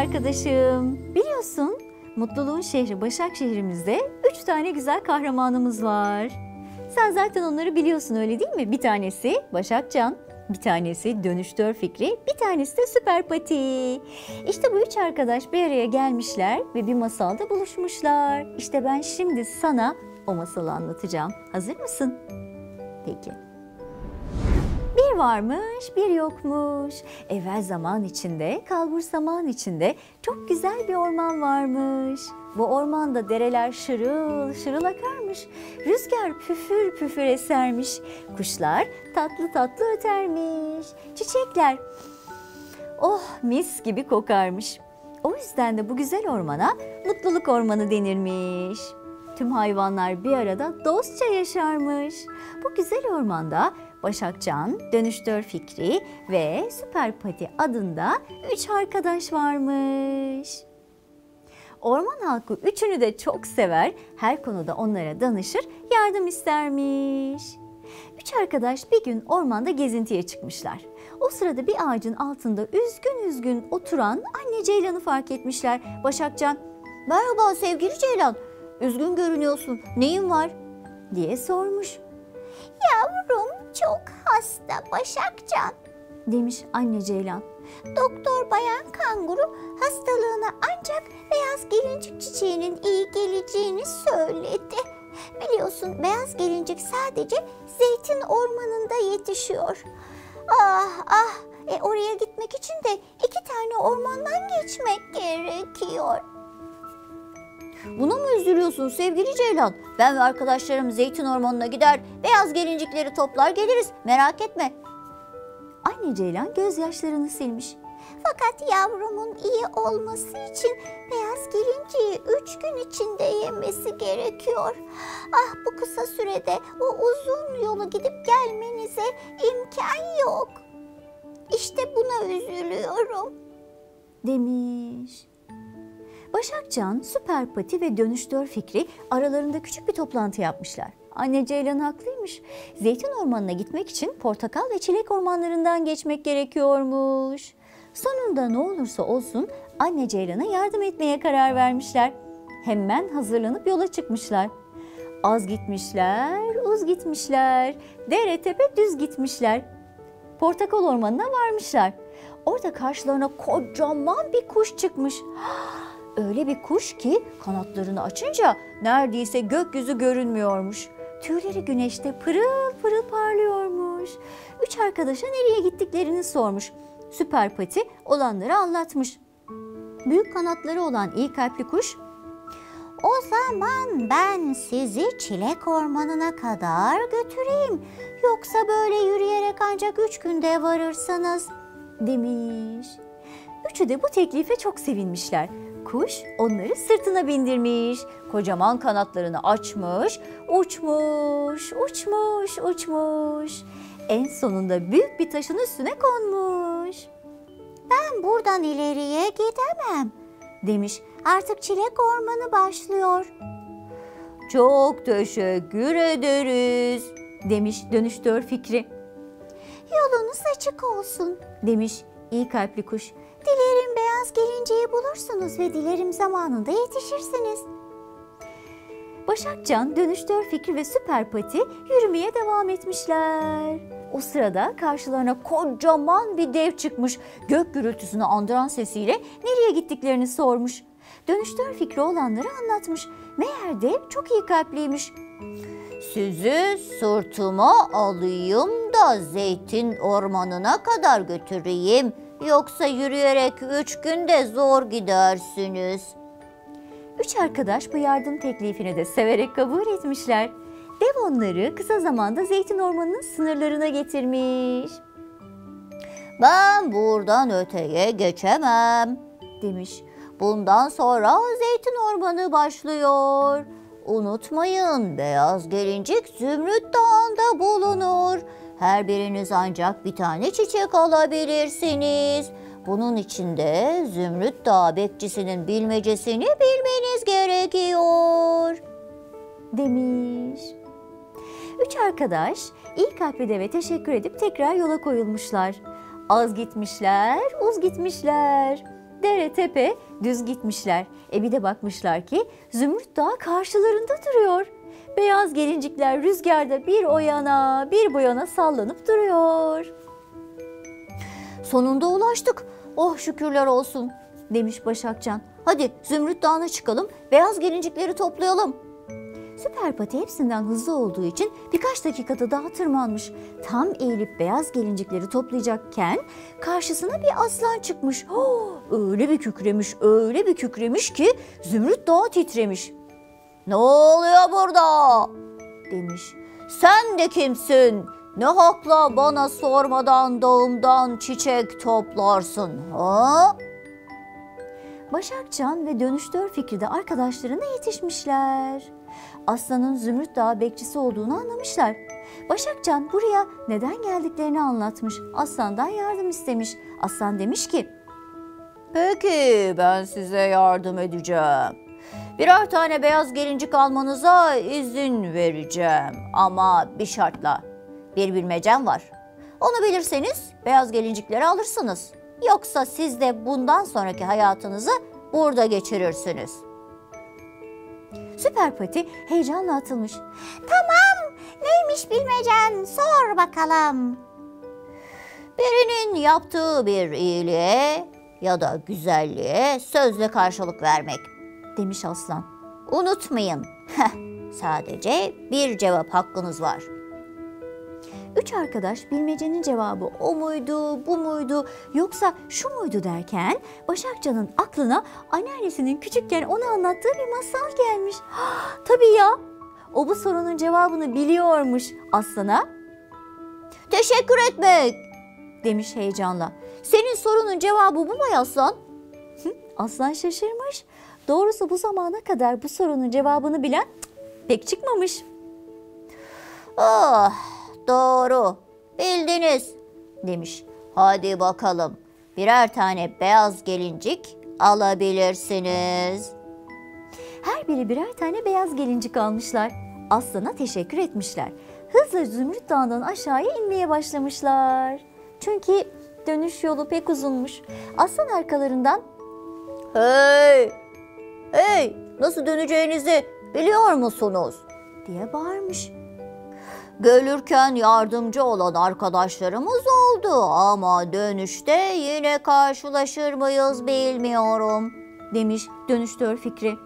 arkadaşım. Biliyorsun, mutluluğun şehri Başakşehir'imizde 3 tane güzel kahramanımız var. Sen zaten onları biliyorsun, öyle değil mi? Bir tanesi Başakcan, bir tanesi Dönüştör Fikri, bir tanesi de Süper Pati. İşte bu 3 arkadaş bir araya gelmişler ve bir masalda buluşmuşlar. İşte ben şimdi sana o masalı anlatacağım. Hazır mısın? Peki. Bir varmış, bir yokmuş. Evvel zaman içinde, kalbur zaman içinde çok güzel bir orman varmış. Bu ormanda dereler şırıl şırıl akarmış. Rüzgar püfür püfür esermiş. Kuşlar tatlı tatlı ötermiş. Çiçekler oh mis gibi kokarmış. O yüzden de bu güzel ormana mutluluk ormanı denirmiş. Tüm hayvanlar bir arada dostça yaşarmış. Bu güzel ormanda Başakcan, Dönüştör Fikri ve Süper Pati adında 3 arkadaş varmış. Orman halkı üçünü de çok sever, her konuda onlara danışır, yardım istermiş. 3 arkadaş bir gün ormanda gezintiye çıkmışlar. O sırada bir ağacın altında üzgün üzgün oturan anne Ceylan'ı fark etmişler. Başakcan, "Merhaba sevgili Ceylan, üzgün görünüyorsun, neyin var?" diye sormuş. "Yavrum çok hasta Başakcan," demiş anne Ceylan. "Doktor Bayan Kanguru hastalığına ancak beyaz gelincik çiçeğinin iyi geleceğini söyledi. Biliyorsun beyaz gelincik sadece zeytin ormanında yetişiyor. Ah, oraya gitmek için de 2 tane ormandan geçmek gerekiyor." "Buna mı üzülüyorsun sevgili Ceylan? Ben ve arkadaşlarım zeytin ormanına gider, beyaz gelincikleri toplar geliriz, merak etme." Anne Ceylan gözyaşlarını silmiş. "Fakat yavrumun iyi olması için beyaz gelinciği 3 gün içinde yemesi gerekiyor. Ah, bu kısa sürede o uzun yolu gidip gelmenize imkan yok. İşte buna üzülüyorum," demiş. Başakcan, Süper Pati ve Dönüştör Fikri aralarında küçük bir toplantı yapmışlar. Anne Ceylan haklıymış. Zeytin ormanına gitmek için portakal ve çilek ormanlarından geçmek gerekiyormuş. Sonunda ne olursa olsun anne Ceylan'a yardım etmeye karar vermişler. Hemen hazırlanıp yola çıkmışlar. Az gitmişler, uz gitmişler, dere tepe düz gitmişler. Portakal ormanına varmışlar. Orada karşılarına kocaman bir kuş çıkmış. Öyle bir kuş ki kanatlarını açınca neredeyse gökyüzü görünmüyormuş. Tüyleri güneşte pırıl pırıl parlıyormuş. 3 arkadaşa nereye gittiklerini sormuş. Süper Pati olanları anlatmış. Büyük kanatları olan iyi kalpli kuş, "O zaman ben sizi çilek ormanına kadar götüreyim. Yoksa böyle yürüyerek ancak 3 günde varırsınız," demiş. Üçü de bu teklife çok sevinmişler. Kuş onları sırtına bindirmiş, kocaman kanatlarını açmış, uçmuş, uçmuş, uçmuş. En sonunda büyük bir taşın üstüne konmuş. "Ben buradan ileriye gidemem," demiş. "Artık çilek ormanı başlıyor." "Çok teşekkür ederiz," demiş Dönüştör Fikri. "Yolunuz açık olsun," demiş iyi kalpli kuş. "Dilerim beyaz gelinciyi bulursunuz ve dilerim zamanında yetişirsiniz." Başakcan, Dönüştör Fikri ve Süper Pati yürümeye devam etmişler. O sırada karşılarına kocaman bir dev çıkmış. Gök gürültüsünü andıran sesiyle nereye gittiklerini sormuş. Dönüştör Fikri olanları anlatmış. Meğer dev çok iyi kalpliymiş. "Sizi sırtıma alayım da zeytin ormanına kadar götüreyim. Yoksa yürüyerek 3 günde zor gidersiniz." 3 arkadaş bu yardım teklifini de severek kabul etmişler. Dev onları kısa zamanda zeytin ormanının sınırlarına getirmiş. "Ben buradan öteye geçemem," demiş. "Bundan sonra zeytin ormanı başlıyor. Unutmayın, beyaz gelincik Zümrüt Dağı'nda bulunur. Her biriniz ancak bir tane çiçek alabilirsiniz. Bunun için de Zümrüt Dağı bekçisinin bilmecesini bilmeniz gerekiyor," demiş. 3 arkadaş iyi kalpli deve teşekkür edip tekrar yola koyulmuşlar. Az gitmişler, uz gitmişler. dere tepe düz gitmişler. Bir de bakmışlar ki Zümrüt Dağı karşılarında duruyor. Beyaz gelincikler rüzgarda bir o yana bir bu yana sallanıp duruyor. Sonunda ulaştık. Oh şükürler olsun demiş Başakcan. Hadi Zümrüt Dağı'na çıkalım, beyaz gelincikleri toplayalım. Süper Pati hepsinden hızlı olduğu için birkaç dakikada daha tırmanmış. Tam eğilip beyaz gelincikleri toplayacakken karşısına bir aslan çıkmış. Öyle bir kükremiş, öyle bir kükremiş ki Zümrüt Dağı titremiş. Ne oluyor burada? Demiş. Sen de kimsin? Ne hakla bana sormadan dağımdan çiçek toplarsın ha? Başakcan ve Dönüştör Fikri de arkadaşlarına yetişmişler. Aslanın Zümrüt Dağı bekçisi olduğunu anlamışlar. Başakcan buraya neden geldiklerini anlatmış. Aslandan yardım istemiş. Aslan demiş ki, Peki ben size yardım edeceğim. Birer tane beyaz gelincik almanıza izin vereceğim ama bir şartla. Bir bilmecem var. Onu bilirseniz beyaz gelincikleri alırsınız. Yoksa siz de bundan sonraki hayatınızı burada geçirirsiniz. Süper Pati heyecanla atılmış. Tamam, neymiş bilmecen, sor bakalım. Birinin yaptığı bir iyiliğe ya da güzelliğe sözle karşılık vermek Demiş aslan. Unutmayın. Sadece bir cevap hakkınız var. 3 arkadaş bilmecenin cevabı o muydu, bu muydu, yoksa şu muydu derken Başakcan'ın aklına anneannesinin küçükken ona anlattığı bir masal gelmiş. Tabii ya, o bu sorunun cevabını biliyormuş aslana. Teşekkür etmek Demiş heyecanla. Senin sorunun cevabı bu mu aslan? Aslan şaşırmış. Doğrusu bu zamana kadar bu sorunun cevabını bilen pek çıkmamış. Oh, doğru. Bildiniz demiş. Hadi bakalım. Birer tane beyaz gelincik alabilirsiniz. Her biri birer tane beyaz gelincik almışlar. Aslana teşekkür etmişler. Hızla Zümrüt Dağı'ndan aşağıya inmeye başlamışlar. Çünkü dönüş yolu pek uzunmuş. Aslan arkalarından Hey! Hey! Nasıl döneceğinizi biliyor musunuz? diye bağırmış. Gelirken yardımcı olan arkadaşlarımız oldu ama dönüşte yine karşılaşır mıyız bilmiyorum. Demiş Dönüştör Fikri.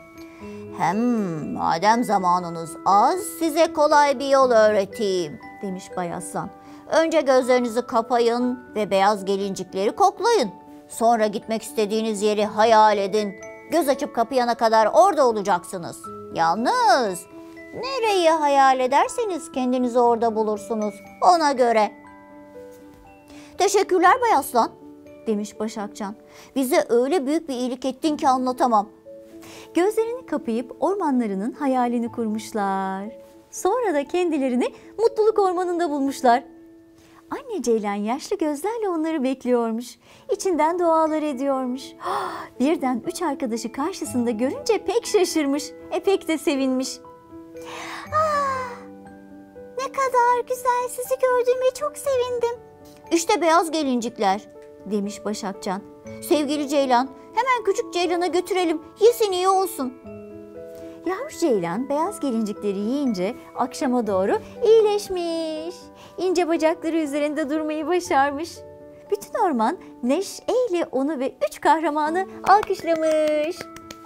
Madem zamanınız az size kolay bir yol öğreteyim. Demiş Bay Aslan. Önce gözlerinizi kapayın ve beyaz gelincikleri koklayın. Sonra gitmek istediğiniz yeri hayal edin. Göz açıp kapayana kadar orada olacaksınız. Yalnız nereyi hayal ederseniz kendinizi orada bulursunuz. Ona göre. Teşekkürler Bay Aslan. Demiş Başakcan. Bize öyle büyük bir iyilik ettin ki anlatamam. Gözlerini kapayıp ormanlarının hayalini kurmuşlar. Sonra da kendilerini mutluluk ormanında bulmuşlar. Anne Ceylan yaşlı gözlerle onları bekliyormuş. İçinden dualar ediyormuş. Birden 3 arkadaşı karşısında görünce pek şaşırmış. Pek de sevinmiş. Ne kadar güzel, sizi gördüğüme çok sevindim. İşte beyaz gelincikler. Demiş Başakcan. Sevgili Ceylan, hemen küçük Ceylan'a götürelim. Yesin iyi olsun. Yavru Ceylan beyaz gelincikleri yiyince akşama doğru iyileşmiş. İnce bacakları üzerinde durmayı başarmış. Bütün orman neşeyle onu ve 3 kahramanı alkışlamış.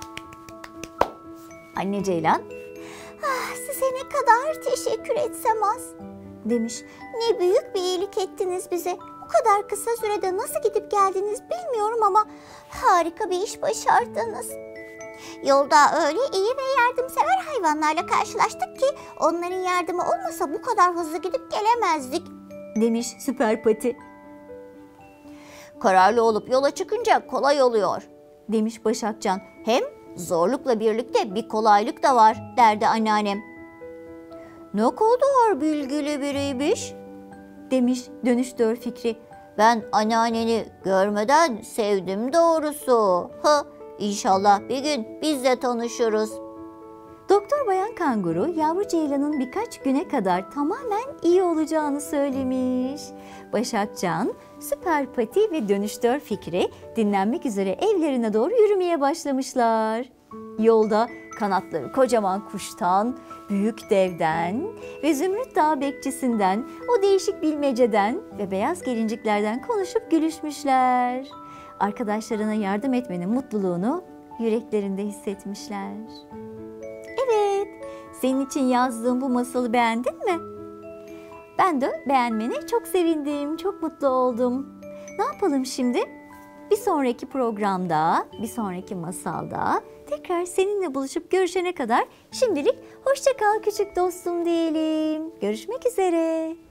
Anne Ceylan Size ne kadar teşekkür etsem az. demiş. Ne büyük bir iyilik ettiniz bize. Bu kadar kısa sürede nasıl gidip geldiniz bilmiyorum ama harika bir iş başardınız. Yolda öyle iyi ve yardımsever hayvanlarla karşılaştık ki onların yardımı olmasa bu kadar hızlı gidip gelemezdik. Demiş Süper Pati. Kararlı olup yola çıkınca kolay oluyor. Demiş Başakcan. Hem zorlukla birlikte bir kolaylık da var derdi anneannem. Ne kadar bilgili biriymiş. Demiş Dönüştör Fikri. Ben anneanneni görmeden sevdim doğrusu. İnşallah bir gün biz de tanışırız. Doktor Bayan Kanguru yavru ceylanın birkaç güne kadar tamamen iyi olacağını söylemiş. Başakcan, Süper Pati ve Dönüştör Fikri dinlenmek üzere evlerine doğru yürümeye başlamışlar. Yolda kanatları kocaman kuştan, büyük devden ve Zümrüt Dağı bekçisinden, o değişik bilmeceden ve beyaz gelinciklerden konuşup gülüşmüşler. Arkadaşlarına yardım etmenin mutluluğunu yüreklerinde hissetmişler. Evet, senin için yazdığım bu masalı beğendin mi? Ben de beğenmene çok sevindim, çok mutlu oldum. Ne yapalım şimdi? Bir sonraki programda, bir sonraki masalda tekrar seninle buluşup görüşene kadar şimdilik hoşça kal küçük dostum diyelim. Görüşmek üzere.